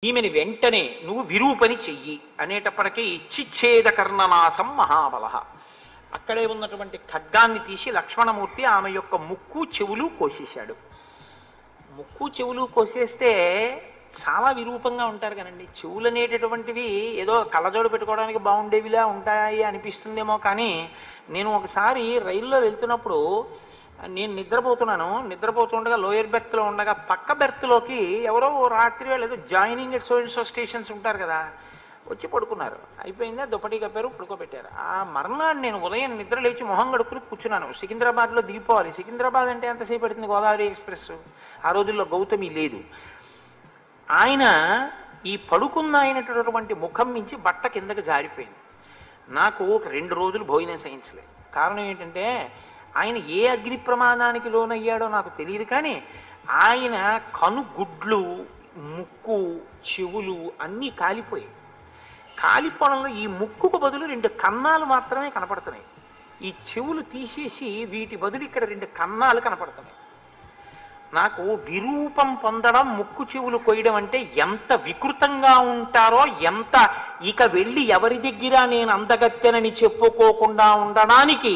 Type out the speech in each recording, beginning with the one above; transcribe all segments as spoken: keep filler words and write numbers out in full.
ఈమెని వెంటనే నువ్వు విరూపని చెయ్యి అనేటప్పటికీ చిచ్ఛేద కర్ణనాశం మహాబల. అక్కడే ఉన్నటువంటి ఖడ్గాన్ని తీసి లక్ష్మణమూర్తి ఆమె యొక్క ముక్కు చెవులు కోసేశాడు. ముక్కు చెవులు కోసేస్తే చాలా విరూపంగా ఉంటారు కదండి. చెవులు అనేటటువంటివి ఏదో కళ్ళజోడు పెట్టుకోవడానికి బాగుండేవిలా ఉంటాయి అనిపిస్తుందేమో, కానీ నేను ఒకసారి రైల్లో వెళ్తున్నప్పుడు నేను నిద్రపోతున్నాను, నిద్రపోతుండగా లోయర్ బెర్త్లో ఉండగా పక్క బెర్త్లోకి ఎవరో రాత్రి వేళ ఏదో joining at so and so stations ఉంటారు కదా, వచ్చి పడుకున్నారు. అయిపోయిందా, దుప్పటి కప్పారు, పడుకోబెట్టారు. ఆ మర్నాడు నేను ఉదయం నిద్ర లేచి మొహం గడుక్కుని కూర్చున్నాను. సికింద్రాబాద్లో దిగిపోవాలి. సికింద్రాబాద్ అంటే ఎంతసేపు పడుతుంది, గోదావరి ఎక్స్ప్రెస్. ఆ రోజుల్లో గౌతమి లేదు. ఆయన ఈ పడుకున్న అయినటువంటి ముఖం మించి బట్ట కిందకి జారిపోయింది. నాకు ఒక రెండు రోజులు భోజనం సహించలేదు. కారణం ఏంటంటే ఆయన ఏ అగ్ని ప్రమాదానికి లోనయ్యాడో నాకు తెలియదు, కానీ ఆయన కనుగుడ్లు, ముక్కు, చెవులు అన్నీ కాలిపోయాయి. కాలిపోవడంలో ఈ ముక్కుకు బదులు రెండు కన్నాలు మాత్రమే కనపడుతున్నాయి. ఈ చెవులు తీసేసి వీటి బదులు ఇక్కడ రెండు కన్నాలు కనపడుతున్నాయి. నాకు విరూపం పొందడం, ముక్కు చెవులు కొయ్యడం అంటే ఎంత వికృతంగా ఉంటారో, ఎంత ఇక వెళ్ళి ఎవరి దగ్గర నేను అందగత్తెనని చెప్పుకోకుండా ఉండడానికి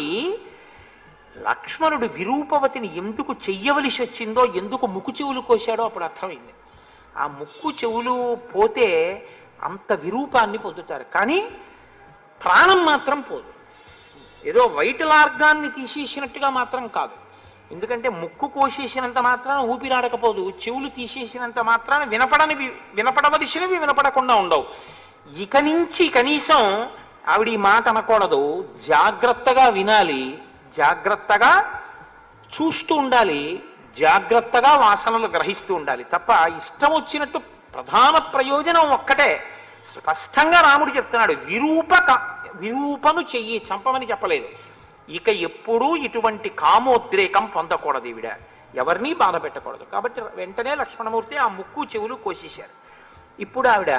లక్ష్మణుడు విరూపవతిని ఎందుకు చెయ్యవలసి వచ్చిందో, ఎందుకు ముక్కు చెవులు కోశాడో అప్పుడు అర్థమైంది. ఆ ముక్కు చెవులు పోతే అంత విరూపాన్ని పొందుతారు, కానీ ప్రాణం మాత్రం పోదు. ఏదో వైటల్ ఆర్గాన్ని తీసేసినట్టుగా మాత్రం కాదు. ఎందుకంటే ముక్కు కోసేసినంత మాత్రాన ఊపిరాడకపోదు, చెవులు తీసేసినంత మాత్రాన వినపడనివి వినపడవలసినవి వినపడకుండా ఉండవు. ఇక నుంచి కనీసం ఆవిడ ఈ మాట అనకూడదు, జాగ్రత్తగా వినాలి, జాగ్రత్తగా చూస్తూ ఉండాలి, జాగ్రత్తగా వాసనలు గ్రహిస్తూ ఉండాలి తప్ప ఇష్టం వచ్చినట్టు. ప్రధాన ప్రయోజనం ఒక్కటే, స్పష్టంగా రాముడు చెప్తున్నాడు, విరూప విరూపను చెయ్యి, చంపమని చెప్పలేదు. ఇక ఎప్పుడూ ఇటువంటి కామోద్రేకం పొందకూడదు, ఈవిడ ఎవరినీ బాధ పెట్టకూడదు. కాబట్టి వెంటనే లక్ష్మణమూర్తి ఆ ముక్కు చెవులు కోసేశారు. ఇప్పుడు ఆవిడ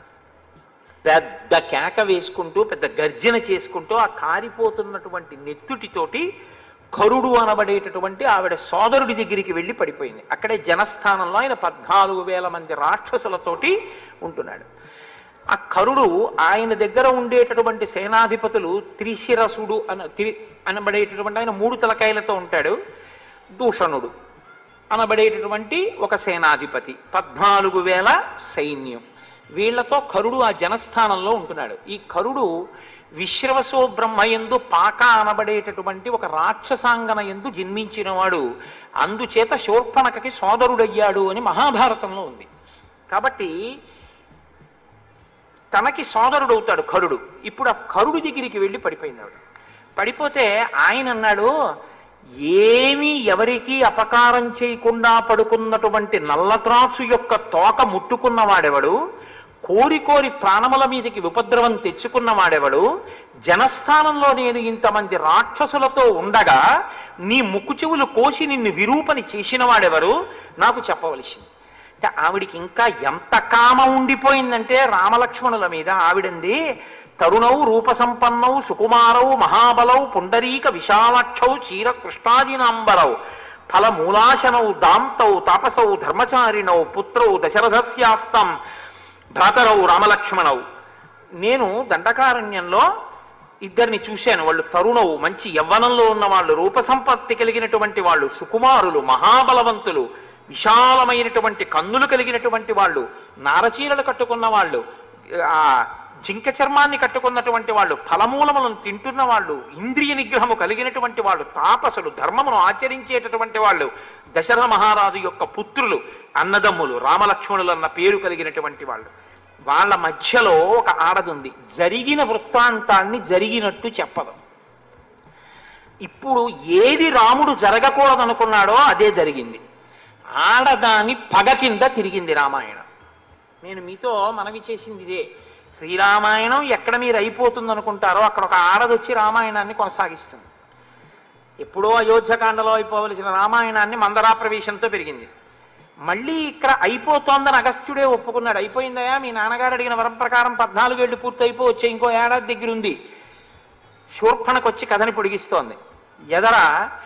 పెద్ద కేక వేసుకుంటూ, పెద్ద గర్జన చేసుకుంటూ ఆ కారిపోతున్నటువంటి నెత్తుటితోటి కరుడు అనబడేటటువంటి ఆవిడ సోదరుడి దగ్గరికి వెళ్ళి పడిపోయింది. అక్కడే జనస్థానంలో ఆయన పద్నాలుగు వేల మంది రాక్షసులతోటి ఉంటున్నాడు. ఆ కరుడు ఆయన దగ్గర ఉండేటటువంటి సేనాధిపతులు త్రిశిరసుడు అన త్రి అనబడేటటువంటి ఆయన మూడు తలకాయలతో ఉంటాడు. దూషణుడు అనబడేటటువంటి ఒక సేనాధిపతి, పద్నాలుగు వేల సైన్యం, వీళ్లతో కరుడు ఆ జనస్థానంలో ఉంటున్నాడు. ఈ కరుడు విశ్రవసో బ్రహ్మయందు పాక అనబడేటటువంటి ఒక రాక్షసాంగన ఎందు జన్మించినవాడు, అందుచేత శూర్పణఖకి సోదరుడయ్యాడు అని మహాభారతంలో ఉంది. కాబట్టి తనకి సోదరుడవుతాడు కరుడు. ఇప్పుడు ఆ కరుడు దగ్గరికి వెళ్ళి పడిపోయింది ఆవిడ. పడిపోతే ఆయన అన్నాడు, ఏమీ ఎవరికి అపకారం చేయకుండా పడుకున్నటువంటి నల్లత్రాసు యొక్క తోక ముట్టుకున్నవాడెవడు, కోరి కోరి ప్రాణముల మీదకి ఉపద్రవం తెచ్చుకున్నవాడెవడు, జనస్థానంలో నేను ఇంతమంది రాక్షసులతో ఉండగా నీ ముక్కు చెవులు కోసి నిన్ను విరూపని చేసిన వాడెవరు, నాకు చెప్పవలసింది. అంటే ఆవిడికి ఇంకా ఎంత కామ ఉండిపోయిందంటే రామలక్ష్మణుల మీద. ఆవిడంది, తరుణౌ రూపసంపన్నౌ సుకుమారౌ మహాబలౌ పుండరీక విశాలక్షౌ చీర కృష్ణాదినాంబరౌ ఫలమూలాశనౌ దాంతౌ తాపసౌ ధర్మచారిణౌ పుత్రౌ దశరథస్యాస్తం భ్రాతరౌ రామలక్ష్మణౌ. నేను దండకారణ్యంలో ఇద్దరిని చూశాను. వాళ్ళు తరుణవు, మంచి యవ్వనంలో ఉన్నవాళ్ళు, రూపసంపత్తి కలిగినటువంటి వాళ్ళు, సుకుమారులు, మహాబలవంతులు, విశాలమైనటువంటి కన్నులు కలిగినటువంటి వాళ్ళు, నారచీరలు కట్టుకున్న వాళ్ళు, ఆ జింక చర్మాన్ని కట్టుకున్నటువంటి వాళ్ళు, ఫలమూలములను తింటున్న వాళ్ళు, ఇంద్రియ నిగ్రహము కలిగినటువంటి వాళ్ళు, తాపసులు, ధర్మమును ఆచరించేటటువంటి వాళ్ళు, దశరథ మహారాజు యొక్క పుత్రులు, అన్నదమ్ములు, రామలక్ష్మణులు అన్న పేరు కలిగినటువంటి వాళ్ళు. వాళ్ళ మధ్యలో ఒక ఆడదుంది, జరిగిన వృత్తాంతాన్ని జరిగినట్టు చెప్పదు. ఇప్పుడు ఏది రాముడు జరగకూడదనుకున్నాడో అదే జరిగింది. ఆడదాని పగ కింద తిరిగింది రామాయణం. నేను మీతో మనవి చేసింది ఇదే. శ్రీరామాయణం ఎక్కడ మీరు అయిపోతుంది అనుకుంటారో అక్కడ ఒక ఆడది వచ్చి రామాయణాన్ని కొనసాగిస్తుంది. ఎప్పుడో అయోధ్యకాండలో అయిపోవలసిన రామాయణాన్ని మందరా ప్రవేశంతో పెరిగింది. మళ్ళీ ఇక్కడ అయిపోతోందని అగస్త్యుడే ఒప్పుకున్నాడు. అయిపోయిందయా, మీ నాన్నగారు అడిగిన వరం ప్రకారం పద్నాలుగేళ్లు పూర్తి అయిపో వచ్చే, ఇంకో ఏడాది దగ్గర ఉంది. శూర్పణకొచ్చి కథని పొడిగిస్తోంది. ఎదర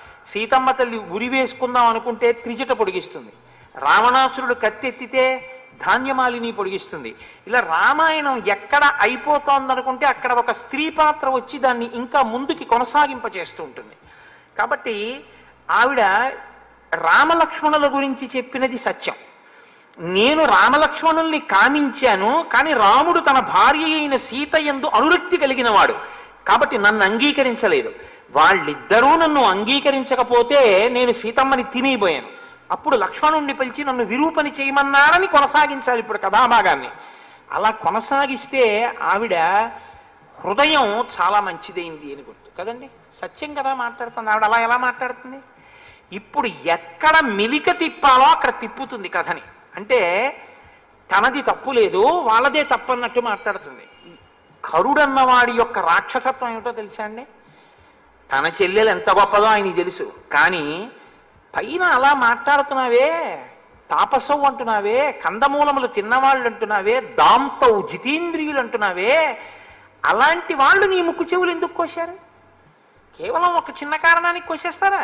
సీతమ్మ తల్లి ఉరి వేసుకుందాం అనుకుంటే త్రిజట పొడిగిస్తుంది. రావణాసురుడు కత్తెత్తితే ధాన్యమాలిని పొడిగిస్తుంది. ఇలా రామాయణం ఎక్కడ అయిపోతోందనుకుంటే అక్కడ ఒక స్త్రీ పాత్ర వచ్చి దాన్ని ఇంకా ముందుకి కొనసాగింపచేస్తూ ఉంటుంది. కాబట్టి ఆవిడ రామలక్ష్మణుల గురించి చెప్పినది సత్యం. నేను రామలక్ష్మణుల్ని కామించాను, కానీ రాముడు తన భార్య అయిన సీత యందు అనురక్తి కలిగిన వాడు కాబట్టి నన్ను అంగీకరించలేదు. వాళ్ళిద్దరూ నన్ను అంగీకరించకపోతే నేను సీతమ్మని తినిపోయాను. అప్పుడు లక్ష్మణుణ్ణి పిలిచి నన్ను విరూపని చేయమన్నారని కొనసాగించాలి ఇప్పుడు కథాభాగాన్ని. అలా కొనసాగిస్తే ఆవిడ హృదయం చాలా మంచిదైంది అని గుర్తు కదండి. సత్యం కదా మాట్లాడుతుంది ఆవిడ. అలా ఎలా మాట్లాడుతుంది? ఇప్పుడు ఎక్కడ మెలిక తిప్పాలో అక్కడ తిప్పుతుంది కథని. అంటే తనది తప్పు లేదు, వాళ్ళదే తప్పు అన్నట్టు మాట్లాడుతుంది. కరుడన్నవాడి యొక్క రాక్షసత్వం ఏమిటో తెలుసా అండి? తన చెల్లెలు ఎంత గొప్పదో ఆయనకి తెలుసు, కానీ పైన అలా మాట్లాడుతున్నావే, తాపసవు అంటున్నావే, కందమూలములు తిన్నవాళ్ళు అంటున్నావే, దాంతవు జితేంద్రియులు అంటున్నావే, అలాంటి వాళ్ళు నీ ముక్కు చెవులు ఎందుకు కోశారు? కేవలం ఒక చిన్న కారణానికి కోసేస్తారా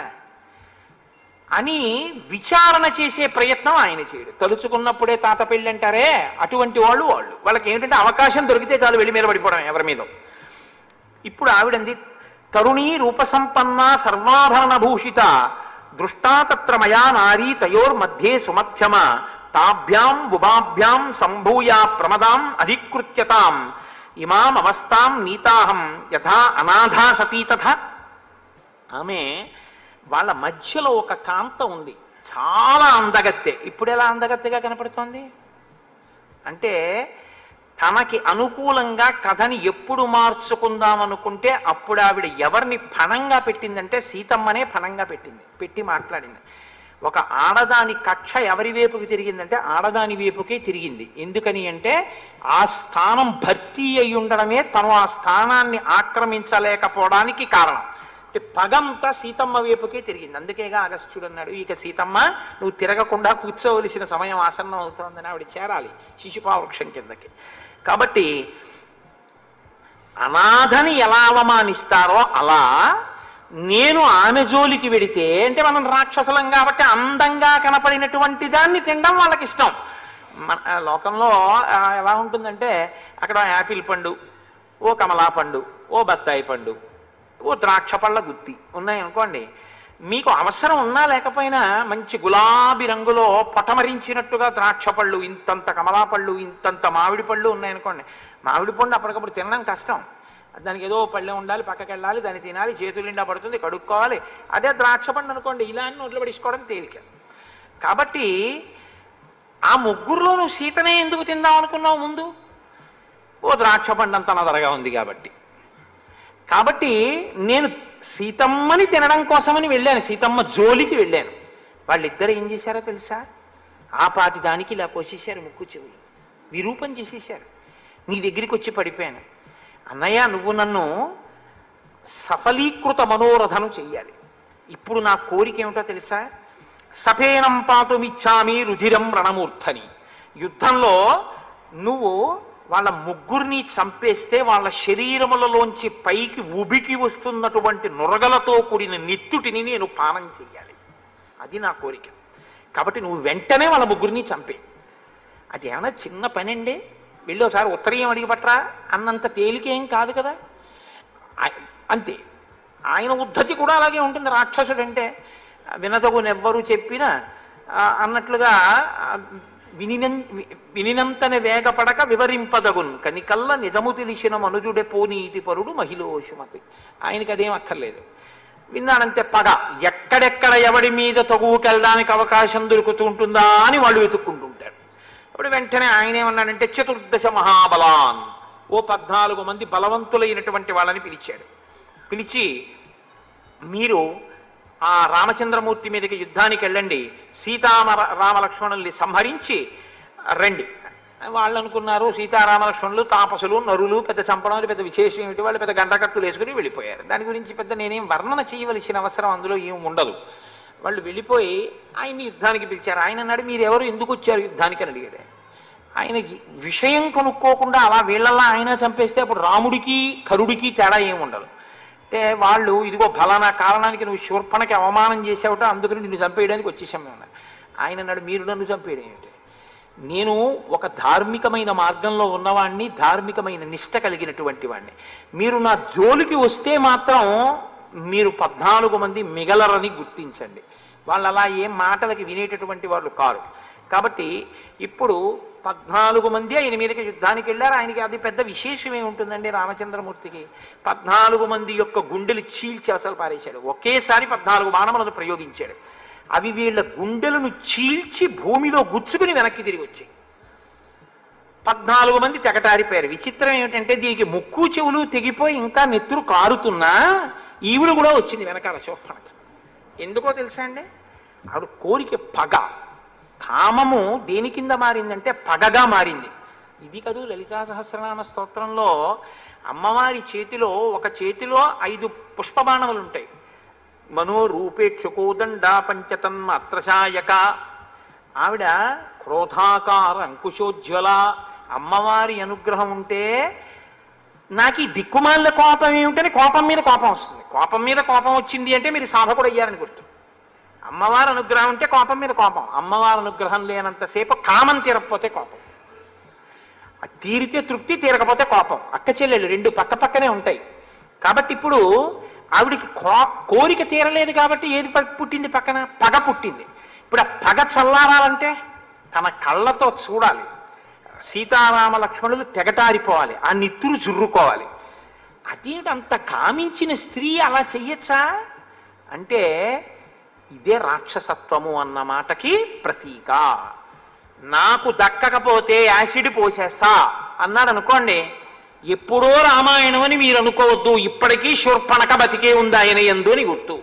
అని విచారణ చేసే ప్రయత్నం ఆయన చేయడు. తలుచుకున్నప్పుడే తాత పెళ్ళి అంటారే, అటువంటి వాళ్ళు వాళ్ళు వాళ్ళకి ఏమిటంటే అవకాశం దొరికితే చాలు వెళ్ళి మీద పడిపోవడం ఎవరి మీద. ఇప్పుడు ఆవిడంది, తరుణీ రూపసంపన్న సర్వాభరణ భూషిత దృష్టా తత్ర మయా నారీ తయోర్మధ్యే సుమధ్యమ తాభ్యాం బుభాభ్యాం సంభూయ ప్రమదాం అధికృత్యతాం ఇమాం అవస్థాం నీతాహం యథా అనాథా సతీ తథా. ఆమె వాళ్ళ మధ్యలో ఒక కాంత ఉంది, చాలా అందగత్తె. ఇప్పుడు ఎలా అందగత్తెగా కనపడుతోంది అంటే తనకి అనుకూలంగా కథని ఎప్పుడు మార్చుకుందామనుకుంటే అప్పుడు ఆవిడ ఎవరిని ఫణంగా పెట్టిందంటే సీతమ్మనే ఫణంగా పెట్టింది, పెట్టి మాట్లాడింది. ఒక ఆడదాని కక్ష ఎవరి వైపుకి తిరిగిందంటే ఆడదాని వైపుకే తిరిగింది. ఎందుకని అంటే ఆ స్థానం భర్తీ అయి ఉండడమే తను ఆ స్థానాన్ని ఆక్రమించలేకపోవడానికి కారణం. పగంతా సీతమ్మ వైపుకే తిరిగింది. అందుకేగా అగస్త్యుడు అన్నాడు, ఇక సీతమ్మ నువ్వు తిరగకుండా కూర్చోవలసిన సమయం ఆసన్నం అవుతోందని, ఆవిడ చేరాలి శిశుపావృక్షం కిందకి. కాబట్టి అనాథని ఎలా అవమానిస్తారో అలా నేను ఆమె జోలికి వెడితే, అంటే మనం రాక్షసులం కాబట్టి అందంగా కనపడినటువంటి దాన్ని తినడం వాళ్ళకి ఇష్టం. మన లోకంలో ఎలా ఉంటుందంటే అక్కడ యాపిల్ పండు, ఓ కమలా పండు, ఓ బత్తాయి పండు, ఓ ద్రాక్ష పళ్ళ గుత్తి ఉన్నాయనుకోండి, మీకు అవసరం ఉన్నా లేకపోయినా మంచి గులాబీ రంగులో పొటమరించినట్టుగా ద్రాక్ష పళ్ళు, ఇంతంత కమలా పళ్ళు, ఇంతంత మామిడి పళ్ళు ఉన్నాయనుకోండి. మామిడి పండు అప్పటికప్పుడు తినడం కష్టం, దానికి ఏదో పళ్ళెం ఉండాలి, పక్కకి వెళ్ళాలి, దాన్ని తినాలి, చేతులు నిండా పడుతుంది, కడుక్కోవాలి. అదే ద్రాక్ష పండు అనుకోండి, ఇలా అని నోట్లో పడిసుకోవడం తేలిక. కాబట్టి ఆ ముగ్గురులో నువ్వు సీతనే ఎందుకు తిందాం అనుకున్నావు ముందు? ఓ ద్రాక్ష పండు అంత నదరగా ఉంది కాబట్టి. కాబట్టి నేను సీతమ్మని తినడం కోసమని వెళ్ళాను, సీతమ్మ జోలికి వెళ్ళాను. వాళ్ళిద్దరు ఏం చేశారో తెలుసా? ఆ పాటి దానికి ఇలా కోసేశారు ముక్కు చెవులు, విరూపం చేసేశారు. నీ దగ్గరికి వచ్చి పడిపోయాను, అన్నయ్య నువ్వు నన్ను సఫలీకృత మనోరథను చెయ్యాలి. ఇప్పుడు నా కోరిక ఏమిటో తెలుసా? సఫేనం పాతుమిచ్చామి రుధిరం రణమూర్ధని. యుద్ధంలో నువ్వు వాళ్ళ ముగ్గురిని చంపేస్తే వాళ్ళ శరీరములలోంచి పైకి ఉబికి వస్తున్నటువంటి నురగలతో కూడిన నిత్తుటిని నేను పానం చెయ్యాలి, అది నా కోరిక. కాబట్టి నువ్వు వెంటనే వాళ్ళ ముగ్గురిని చంపే. అది ఏమైనా చిన్న పని అండి, వెళ్ళి ఒకసారి ఉత్తరీయం అడిగి పట్టరా అన్నంత తేలికేం కాదు కదా. అంతే, ఆయన ఉద్ధతి కూడా అలాగే ఉంటుంది. రాక్షసుడు అంటే వినదగునెవ్వరు చెప్పినా అన్నట్లుగా వినిన వినినంతనే వేగపడక వివరింపదగున్ కనికల్ల నిజము తెలిసిన మనుజుడే పోనీతి పరుడు మహిళోషుమతి. ఆయనకి అదేం అక్కర్లేదు, విన్నాడంతే. పగ ఎక్కడెక్కడ ఎవడి మీద తగువుకెళ్ళడానికి అవకాశం దొరుకుతూ ఉంటుందా అని వాళ్ళు వెతుక్కుంటుంటారు. అప్పుడు వెంటనే ఆయన ఏమన్నాడంటే చతుర్దశ మహాబలాన్, ఓ పద్నాలుగు మంది బలవంతులైనటువంటి వాళ్ళని పిలిచాడు. పిలిచి మీరు ఆ రామచంద్రమూర్తి మీదకి యుద్ధానికి వెళ్ళండి, సీతామ రామలక్ష్మణుల్ని సంహరించి రండి. వాళ్ళు అనుకున్నారు సీతారామలక్ష్మణులు తాపసులు నరులు, పెద్ద చంపడం పెద్ద విశేషం ఏమిటి, వాళ్ళు పెద్ద గంటకత్తులు వేసుకుని వెళ్ళిపోయారు. దాని గురించి పెద్ద నేనేం వర్ణన చేయవలసిన అవసరం అందులో ఏం ఉండదు. వాళ్ళు వెళ్ళిపోయి ఆయన్ని యుద్ధానికి పిలిచారు. ఆయన అన్నాడు మీరు ఎవరు, ఎందుకు వచ్చారు యుద్ధానికి అని అడిగాడు. ఆయన విషయం కొనుక్కోకుండా అలా వీళ్ళల్లా ఆయన చంపేస్తే అప్పుడు రాముడికి కరుడికి తేడా ఏమి ఉండదు. అంటే వాళ్ళు ఇదిగో ఫలానా కారణానికి నువ్వు శూర్పణకి అవమానం చేసావుట, అందుకని నిన్ను చంపేయడానికి వచ్చేసాం మేము. ఆయన అన్నాడు మీరు నన్ను చంపేయడం ఏమిటి, నేను ఒక ధార్మికమైన మార్గంలో ఉన్నవాణ్ణి, ధార్మికమైన నిష్ట కలిగినటువంటి వాణ్ణి. మీరు నా జోలికి వస్తే మాత్రం మీరు పద్నాలుగు మంది మిగలరని గుర్తించండి. వాళ్ళు అలా ఏం మాటలకి వినేటటువంటి వాళ్ళు కారు. కాబట్టి ఇప్పుడు పద్నాలుగు మంది ఆయన మీదకి యుద్ధానికి వెళ్ళారు. ఆయనకి అది పెద్ద విశేషం ఏముంటుందండి రామచంద్రమూర్తికి? పద్నాలుగు మంది యొక్క గుండెలు చీల్చి అసలు పారేశాడు. ఒకేసారి పద్నాలుగు బాణములను ప్రయోగించాడు. అవి వీళ్ళ గుండెలను చీల్చి భూమిలో గుచ్చుకుని వెనక్కి తిరిగి వచ్చాయి. పద్నాలుగు మంది తెగటారిపోయారు. విచిత్రం ఏమిటంటే దీనికి ముక్కు చెవులు తెగిపోయి ఇంకా నెత్తురు కారుతున్నా ఈవిడ కూడా వచ్చింది వెనకాల శోభనక. ఎందుకో తెలుసా అండి? ఆవిడ కోరిక పగ, కామము దేని కింద మారిందంటే పగగా మారింది. ఇది కదూ లలితా సహస్రనామ స్తోత్రంలో అమ్మవారి చేతిలో ఒక చేతిలో ఐదు పుష్పబాణములు ఉంటాయి. మనోరూపేక్షుకోదండ పంచతన్మాత్రశాయక. ఆవిడ క్రోధాకార అంకుశోజ్వల. అమ్మవారి అనుగ్రహం ఉంటే నాకు ఈ దిక్కుమాల కోపం ఏమిటని కోపం మీద కోపం వస్తుంది. కోపం మీద కోపం వచ్చింది అంటే మీరు సాధకుడు అయ్యారని గుర్తు. అమ్మవారి అనుగ్రహం ఉంటే కోపం మీద కోపం, అమ్మవారి అనుగ్రహం లేనంతసేపు కామం తీరకపోతే కోపం, తీరితే తృప్తి, తీరకపోతే కోపం. అక్క చెల్లెళ్ళు రెండు పక్క పక్కనే ఉంటాయి. కాబట్టి ఇప్పుడు ఆవిడికి కో కోరిక తీరలేదు కాబట్టి ఏది పుట్టింది? పక్కన పగ పుట్టింది. ఇప్పుడు ఆ పగ చల్లారాలంటే తన కళ్ళతో చూడాలి. సీతారామ లక్ష్మణులు తెగటారిపోవాలి, ఆ నిత్తురు జుర్రుకోవాలి. అదేంటి అంత కామించిన స్త్రీ అలా చెయ్యొచ్చా అంటే ఇదే రాక్షసత్వము అన్న మాటకి ప్రతీక. నాకు దక్కకపోతే యాసిడ్ పోసేస్తా అన్నాడు అనుకోండి, ఎప్పుడో రామాయణం అని మీరు అనుకోవద్దు. ఇప్పటికీ శూర్పణక బతికే ఉంది ఆయన యందు అని గుర్తు.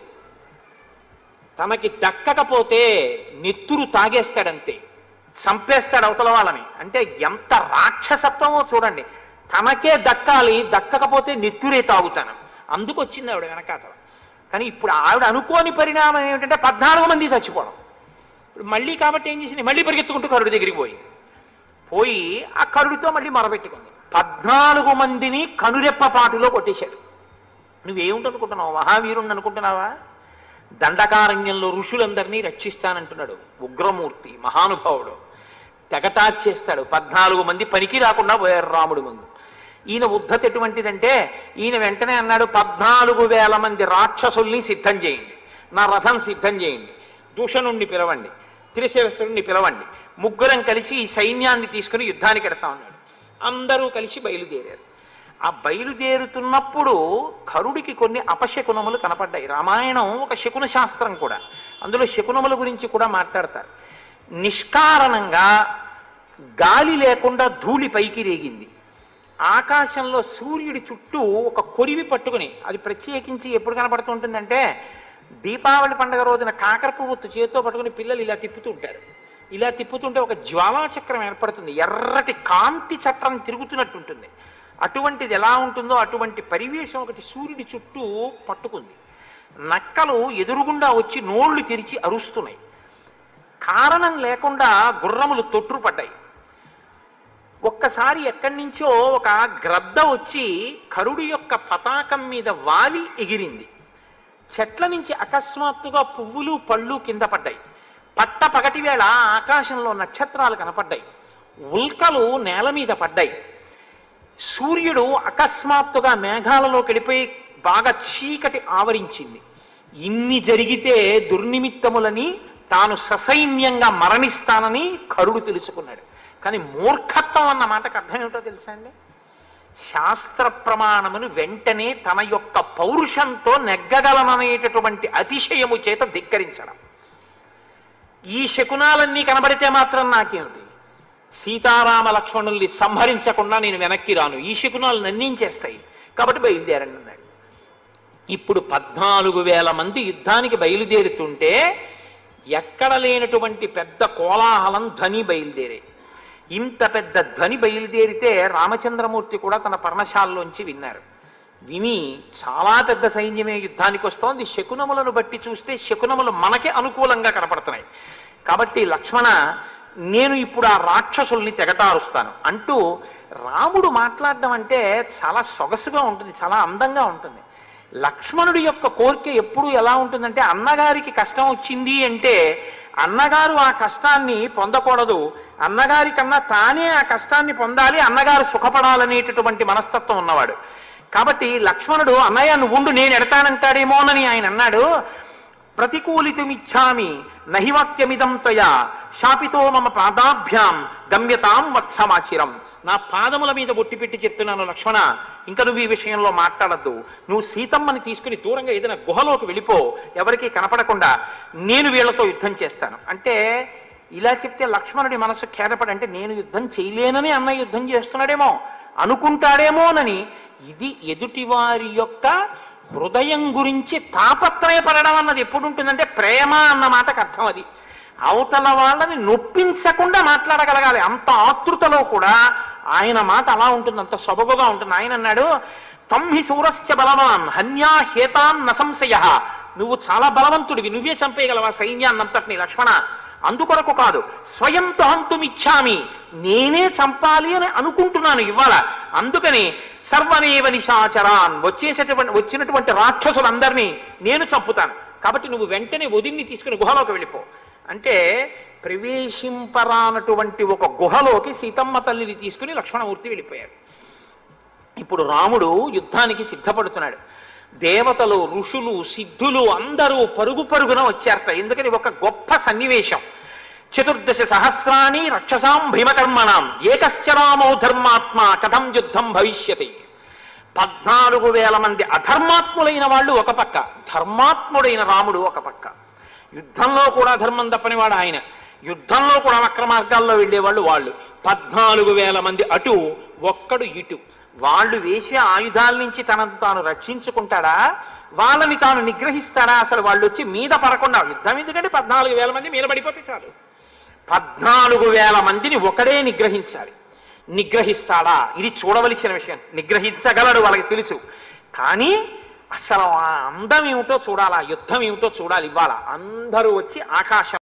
తనకి దక్కకపోతే నెత్తురు తాగేస్తాడంతే, చంపేస్తాడు అవతల వాళ్ళని. అంటే ఎంత రాక్షసత్వమో చూడండి. తనకే దక్కాలి, దక్కకపోతే నెత్తురే తాగుతాను. అందుకు వచ్చింది ఆవిడ వెనకాతల. కానీ ఇప్పుడు ఆవిడ అనుకోని పరిణామం ఏమిటంటే పద్నాలుగు మంది చచ్చిపోవడం. ఇప్పుడు మళ్ళీ కాబట్టి ఏం చేసింది? మళ్ళీ పరిగెత్తుకుంటూ కరుడి దగ్గరికి పోయి పోయి ఆ కరుడితో మళ్ళీ మొరబెట్టుకుంది. పద్నాలుగు మందిని కనురెప్ప పాటులో కొట్టేశాడు. నువ్వేమిటనుకుంటున్నావు? మహావీరుణ్ణి అనుకుంటున్నావా? దండకారణ్యంలో ఋషులందరినీ రక్షిస్తానంటున్నాడు. ఉగ్రమూర్తి, మహానుభావుడు. తెగటార్చేస్తాడు. పద్నాలుగు మంది పనికి రాకుండా పోయారు రాముడి ముందు. ఈయన ఉద్ధత ఎటువంటిదంటే ఈయన వెంటనే అన్నాడు, పద్నాలుగు వేల మంది రాక్షసుల్ని సిద్ధం చేయండి, నా రథం సిద్ధం చేయండి, దూషణుణ్ణి పిలవండి, త్రిశిరసుడిని పిలవండి, ముగ్గురం కలిసి ఈ సైన్యాన్ని తీసుకుని యుద్ధానికి ఎడతా ఉన్నాడు. అందరూ కలిసి బయలుదేరారు. ఆ బయలుదేరుతున్నప్పుడు కరుడికి కొన్ని అపశకునములు కనపడ్డాయి. రామాయణం ఒక శకున శాస్త్రం కూడా, అందులో శకునముల గురించి కూడా మాట్లాడతారు. నిష్కారణంగా గాలి లేకుండా ధూళి పైకి రేగింది. ఆకాశంలో సూర్యుడి చుట్టూ ఒక కొరివి పట్టుకుని, అది ప్రత్యేకించి ఎప్పుడు కనపడుతూ ఉంటుందంటే దీపావళి పండుగ రోజున కాకర పువ్వు చేతితో పట్టుకుని పిల్లలు ఇలా తిప్పుతూ ఉంటారు. ఇలా తిప్పుతుంటే ఒక జ్వాలాచక్రం ఏర్పడుతుంది, ఎర్రటి కాంతి చక్రం తిరుగుతున్నట్టు ఉంటుంది. అటువంటిది ఎలా ఉంటుందో అటువంటి పరివేశం ఒకటి సూర్యుడి చుట్టూ పట్టుకుంది. నక్కలు ఎదురుగుండా వచ్చి నోళ్లు తెరిచి అరుస్తున్నాయి. కారణం లేకుండా గుర్రములు తొట్టుపడ్డాయి. ఒక్కసారి ఎక్కడి నుంచో ఒక గ్రద్ద వచ్చి కరుడి యొక్క పతాకం మీద వాలి ఎగిరింది. చెట్ల నుంచి అకస్మాత్తుగా పువ్వులు పళ్ళు కింద పడ్డాయి. పట్ట పగటి వేళ ఆకాశంలో నక్షత్రాలు కనపడ్డాయి. ఉల్కలు నేల మీద పడ్డాయి. సూర్యుడు అకస్మాత్తుగా మేఘాలలో గడిపోయి బాగా చీకటి ఆవరించింది. ఇన్ని జరిగితే దుర్నిమిత్తములని తాను ససైన్యంగా మరణిస్తానని కరుడు తెలుసుకున్నాడు. కానీ మూర్ఖత్వం అన్న మాటకు అర్థం ఏమిటో తెలుసా అండి? శాస్త్ర ప్రమాణమును వెంటనే తన యొక్క పౌరుషంతో నెగ్గగలననేటటువంటి అతిశయము చేత ధిక్కరించడం. ఈ శకునాలన్నీ కనబడితే మాత్రం నాకేమిటి? సీతారామ లక్ష్మణుల్ని సంహరించకుండా నేను వెనక్కి రాను, ఈ శకునాలు నన్నించేస్తాయి, కాబట్టి బయలుదేరండి అన్నాడు. ఇప్పుడు పద్నాలుగు వేల మంది యుద్ధానికి బయలుదేరుతుంటే ఎక్కడ లేనటువంటి పెద్ద కోలాహలం ధ్వని బయలుదేరే. ఇంత పెద్ద ధ్వని బయలుదేరితే రామచంద్రమూర్తి కూడా తన పర్ణశాలలోంచి విన్నారు. విని చాలా పెద్ద సైన్యమే యుద్ధానికి వస్తోంది. శకునములను బట్టి చూస్తే శకునములు మనకి అనుకూలంగా కనపడుతున్నాయి. కాబట్టి లక్ష్మణ, నేను ఇప్పుడు ఆ రాక్షసుల్ని తెగటారుస్తాను అంటూ రాముడు మాట్లాడడం అంటే చాలా సొగసుగా ఉంటుంది, చాలా అందంగా ఉంటుంది. లక్ష్మణుడి యొక్క కోరిక ఎప్పుడు ఎలా ఉంటుందంటే అన్నగారికి కష్టం వచ్చింది అంటే అన్నగారు ఆ కష్టాన్ని పొందకూడదు, అన్నగారి కన్నా తానే ఆ కష్టాన్ని పొందాలి, అన్నగారు సుఖపడాలనేటటువంటి మనస్తత్వం ఉన్నవాడు. కాబట్టి లక్ష్మణుడు అన్నయ్య నువ్వు ఉండు నేను ఎడతానంటాడేమోనని ఆయన అన్నాడు. ప్రతికూలితుమిచ్చామి నహివాక్యమిదం త్వయా శాపితో మమ పాదాభ్యాం గమ్యతాం వత్సమాచిరం. నా పాదముల మీద బొట్టి పెట్టి చెప్తున్నాను లక్ష్మణ, ఇంకా నువ్వు ఈ విషయంలో మాట్లాడద్దు. నువ్వు సీతమ్మని తీసుకుని దూరంగా ఏదైనా గుహలోకి వెళ్ళిపో, ఎవరికీ కనపడకుండా, నేను వీళ్లతో యుద్ధం చేస్తాను అంటే. ఇలా చెప్తే లక్ష్మణుడి మనసు ఖేదపడి, అంటే నేను యుద్ధం చేయలేనని అన్న యుద్ధం చేస్తున్నాడేమో అనుకుంటాడేమోనని, ఇది ఎదుటివారి యొక్క హృదయం గురించి తాపత్రయపడడం అన్నది ఎప్పుడు ఉంటుందంటే ప్రేమ అన్న మాటకు అర్థం అది. అవతల వాళ్ళని నొప్పించకుండా మాట్లాడగలగాలి. అంత ఆతృతలో కూడా ఆయన మాట అలా ఉంటుంది, అంత సొబగుగా ఉంటుంది. ఆయన అన్నాడు, తంహి శూరశ్చ బలవాన్ హన్యా హేతాన్ న సంశయ. నువ్వు చాలా బలవంతుడివి, నువ్వే చంపేయగలవా సైన్యాన్నంతటిని లక్ష్మణ, అందుకొరకు కాదు, స్వయంతో హంతుమిచ్చామి, నేనే చంపాలి అని అనుకుంటున్నాను ఇవాళ. అందుకని సర్వనేవ నిశాచరాన్, వచ్చేసేటువంటి వచ్చినటువంటి రాక్షసులందరినీ నేను చంపుతాను. కాబట్టి నువ్వు వెంటనే వదిన్ని తీసుకుని గుహలోకి వెళ్ళిపో అంటే. ప్రవేశింపరానటువంటి ఒక గుహలోకి సీతమ్మ తల్లిని తీసుకుని లక్ష్మణమూర్తి వెళ్ళిపోయాడు. ఇప్పుడు రాముడు యుద్ధానికి సిద్ధపడుతున్నాడు. దేవతలు, ఋషులు, సిద్ధులు అందరూ పరుగు పరుగున వచ్చారట. ఎందుకని ఒక గొప్ప సన్నివేశం. చతుర్దశ సహస్రాణి రక్షసాం భీమకర్మణాం ఏకశ్చరామో ధర్మాత్మ కథం యుద్ధం భవిష్యతి. పద్నాలుగు వేల మంది అధర్మాత్ములైన వాళ్ళు ఒక పక్క, ధర్మాత్ముడైన రాముడు ఒక పక్క. యుద్ధంలో కూడా ధర్మం తప్పనివాడు ఆయన, యుద్ధంలో కూడా వక్ర మార్గాల్లో వెళ్ళేవాళ్ళు వాళ్ళు. పద్నాలుగు వేల మంది అటు, ఒక్కడు ఇటు. వాళ్ళు వేసే ఆయుధాల నుంచి తనను తాను రక్షించుకుంటాడా, వాళ్ళని తాను నిగ్రహిస్తాడా? అసలు వాళ్ళు వచ్చి మీద పడకుండా యుద్ధం ఎందుకంటే పద్నాలుగు వేల మంది మీద పడిపోతే చాలు. పద్నాలుగు వేల మందిని ఒకడే నిగ్రహించాలి. నిగ్రహిస్తాడా? ఇది చూడవలసిన విషయం. నిగ్రహించగలడు, వాళ్ళకి తెలుసు. కానీ అసలు ఆ అందం ఏమిటో చూడాలి, ఆ యుద్ధం ఏమిటో చూడాలి. ఇవాళ అందరూ వచ్చి ఆకాశం